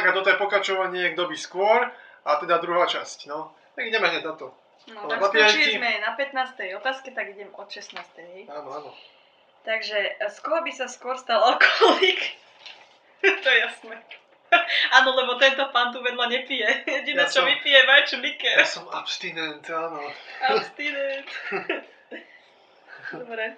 tak a toto je pokračovanie Kto by skôr a teda druhá časť, no. Tak ideme hneď na to. No, tak skočili sme na 15. otázke, tak idem od 16. Hej? Áno. Takže, z koho by sa skôr stal alkoholik? To je jasné. Áno, lebo tento pán tu vedľa nepije. Jediné, čo vypije, je vajču likér. Ja som abstinent, áno. Abstinent. Dobre.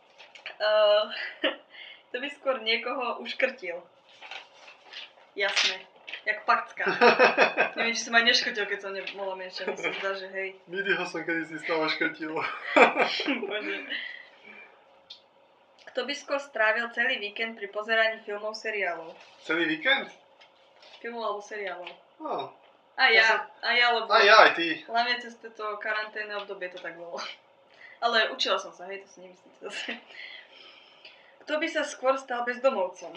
To by skôr niekoho uškrtil. Jasné. Jak Packa. Neviem, či som aj neškrtil, keď som nebola menšia. Mi sa zdá, že hej. Midyho som kedysi stále škrtil. Bože. Kto by skôr strávil celý víkend pri pozeraní filmov, seriálov? Celý víkend? Filmov alebo seriálov. No. A ja, lebo... A ja, aj ty. Hlavne cez toto karanténne obdobie to tak bolo. Ale učila som sa, hej, to si nemyslíte zase. Kto by sa skôr stal bezdomovcom?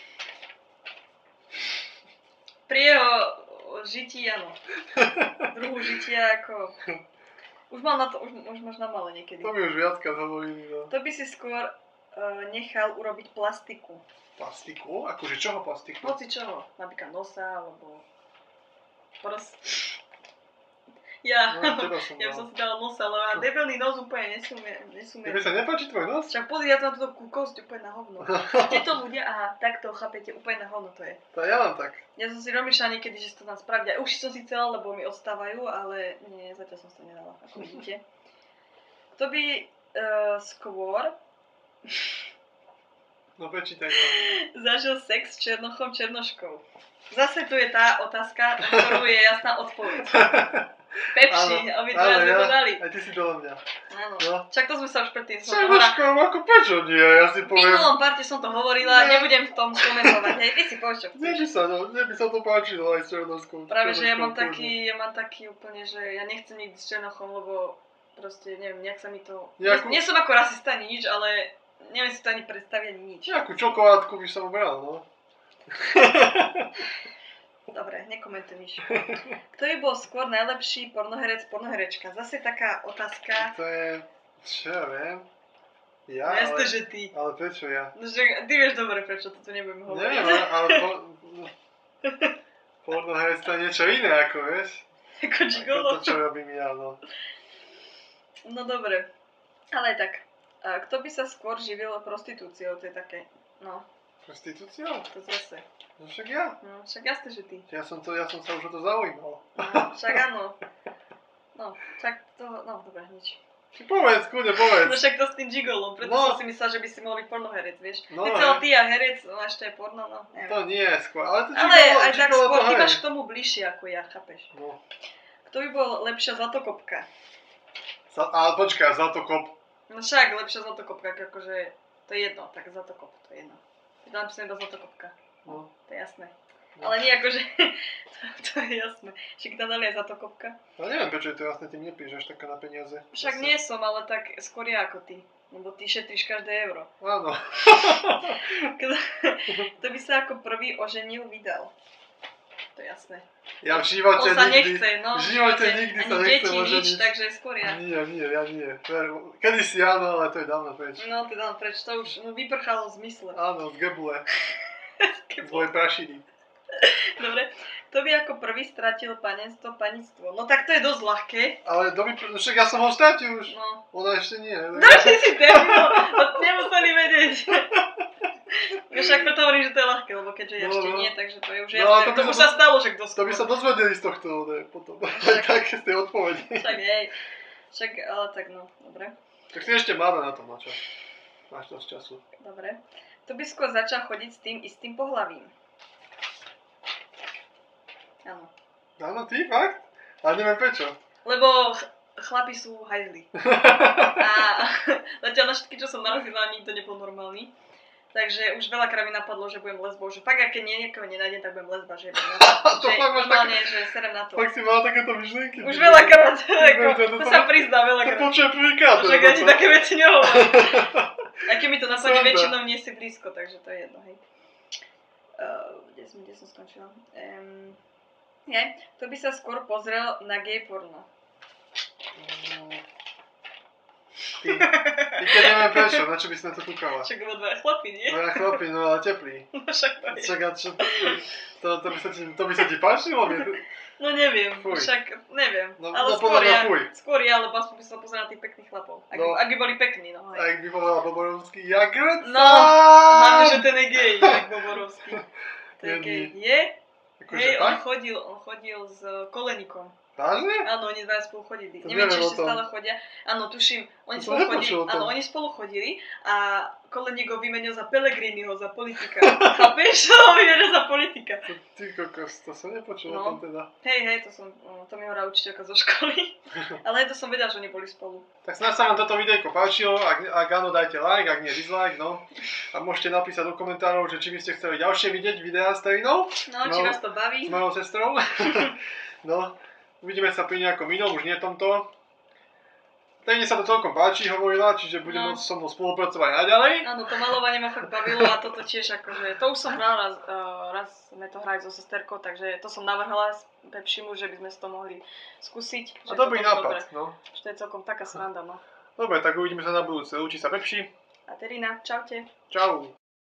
Pri jeho žití, áno. Druhu žitia ako... Už mal na to, už možno malé niekedy. To mi už viackrát hovorili, no. To by si skôr nechal urobiť plastiku. Plastiku? Akože čoho plastiku? Hoci čoho. Napríklad nosa, alebo... Ja som si dala nos, ale debilný nos úplne nesumie. Tebe sa nepáči tvoj nos? Však pozri, ja to na túto kúkosť úplne na hovno. Tieto ľudia, aha, takto chápete, úplne na hovno to je. To ja mám tak. Ja som si rozmýšľala niekedy, že si to nám spraviť. Už som si chcela, lebo mi odstávajú, ale nie, zatiaľ som si to nedala, ako vidíte. Kto by skôr... No prečítaj to. Zažil sex s Černochom Černoškou. Zase tu je tá otázka, na ktorú je jasná odpoveď. Pepši, obidva sme to dali. Aj ty si dole mňa. Áno. No. Čak to sme sa už predtým... Černoškou, ako prečo nie? Ja si poviem... V minulom parte som to hovorila, nebudem v tom komentovať. Hej, ty si povieš, čo chceš. Mne by sa to páčilo aj s Černoškou. Práve, že ja mám taký úplne, že ja nechcem nikdy s Černochom, lebo proste, neviem, nejak sa mi to... Nie som ako rasista ani nič, ale neviem si to ani predstaviť ani nič. Nejakú čokoládku by som bral, no. Dobre, nekomentuj nič. Kto by bol skôr najlepší pornoherec, pornoherečka? Zase taká otázka. To je, čo ja viem. Ja, no jasne, že ty. Ale prečo ja? No, že ty vieš dobre, prečo to tu nebudem hovoriť. Neviem, ale pornoherec to je niečo iné, ako vieš. Ako gigolo. Ako to, čo robím ja, no. No dobre, ale tak, kto by sa skôr živil prostitúciou? To je také, no. Prostitúciou? To zase. No však ja. No však jasne, že ty. Ja som sa už o to zaujímal. No, však áno. No, však to, no dobre, nič. Povedz, kľudne povedz. No však to s tým gigolom, preto som si myslel, že by si mohol byť pornoherec, vieš. No, ty a herec, no ešte aj porno, no neviem. To nie je skôr, ale to aj tak skôr, ty máš k tomu bližšie ako ja, chápeš. No. Kto by bol lepšia zlatokopka? Ale počkaj, zlatokop. No však, lepšia zlatokopka, akože, to je jedno, tak zlatokop, to je jedno. Dám si iba zlatokopka. No. To je jasné. No. Ale nie akože, to je jasné. Však tam dali aj zlatokopka. No neviem, prečo je to jasné, ty mi nepíš až taká na peniaze. Však nie som, ale tak skôr ja ako ty. Lebo ty šetríš každé euro. Áno. To by sa ako prvý oženil, vydal. To je jasné. Ja v živote nikdy. Nechce, no. V živote nikdy sa nechcem oženiť. Nič, takže skôr ja. Nie, ja nie. Kedysi áno, ale to je dávno preč. No, to je dávno preč. To už vyprchalo v zmysle. Áno, z gebule. Z mojej prašiny. Dobre. Kto by ako prvý stratil panenstvo, panictvo? No tak to je dosť ľahké. Ale však ja som ho stratil už. No. Ona ešte nie. Dobre si debil, nemuseli vedieť. Však preto hovorím, že to je ľahké, lebo keďže ja ešte nie, takže to je už jasné. To už sa stalo, že kto skôr. To by sa dozvedeli z tohto, potom. Tak z tej odpovedi. Však hej. Však, ale tak no, dobre. Tak si ešte mladá na to, na čo? Máš dosť času. Dobre. To by skôr začal chodiť s tým istým pohlavím. Áno. Áno, ty, fakt? Ale neviem prečo. Lebo chlapi sú hajzli. A zatiaľ na všetky, čo som narazila, nikto nebol normálny. Takže už veľakrát mi napadlo, že budem lesbou, že fakt, keď niekoho nenájdem, tak budem lesba, že normálne, že serem na to. Fakt si mala takéto myšlienky. Už veľakrát, to sa prizdá veľakrát. To počujem prvýkrát. Však ja ti také veci nehovorím. A keď mi to napadne väčšinou nie si blízko, takže to je jedno, hej. Kde som skončila? To by sa skôr pozrel na gay porno. Ty. I keď neviem prečo, na čo by si na to kúkala? Však bolo dvaja chlapi, nie? Dvaja chlapi, no ale teplí. No však to je. Však a čo, to by sa ti páčilo? No neviem, Fuj. však neviem. No, ale no skôr, podľa mňa ja, fuj. skôr ja, lebo aspoň by som sa pozrel na tých pekných chlapov. Ak by boli pekní, no. Hej. Ak by povedala Boborovský, jak No, hlavne, že ten je gej, jak Boborovský. To je gej. Je? Akože Hej, fakt? on chodil s Kolenikom. Vážne? Áno, oni dvaja spolu chodili. To Neviem, či neviem o ešte tom. stále chodia. Áno, tuším, oni To spolu som chodili. nepočul o tom. Áno, oni spolu chodili a Koleník ho vymenil za Pellegriniho, za politika. Chápeš? Ho vymenil za politika. Ty kokos, to som nepočul o No. tom teda. Hej, to mi hovorila učiteľka zo školy. Ale to som vedela, že oni boli spolu. Tak snad sa vám toto videjko páčilo, ak áno, dajte like, ak nie dislike, no. A môžete napísať do komentárov, že či by ste chceli ďalšie vidieť videá s Terinou. No, či vás to baví. S mojou sestrou. No, uvidíme sa pri nejakom inom, už nie tomto. Terine sa to celkom páči, hovorila, čiže bude môcť so mnou spolupracovať naďalej. Áno, to malovanie ma fakt bavilo a toto tiež akože, to už som hrala raz sme to hrali so sesterkou, takže to som navrhla Pepšimu, že by sme si to mohli skúsiť. A dobrý nápad, no. Že to je celkom taká sranda, no. Dobre, tak uvidíme sa na budúce. Učí sa Pepši. A Terina, čaute. Čau.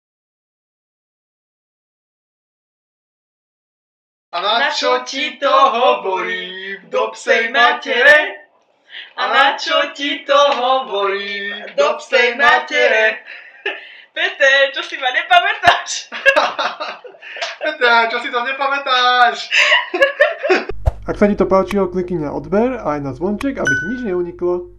A na čo ti to hovorím do psej matere? A na čo ti to hovorím do psej matere? Peter, čo si ma nepamätáš? Peter, čo si to nepamätáš? Ak sa ti to páčilo, klikni na odber a aj na zvonček, aby ti nič neuniklo.